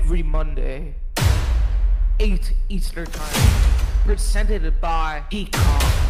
every Monday, 8 Eastern Time, presented by Peacock.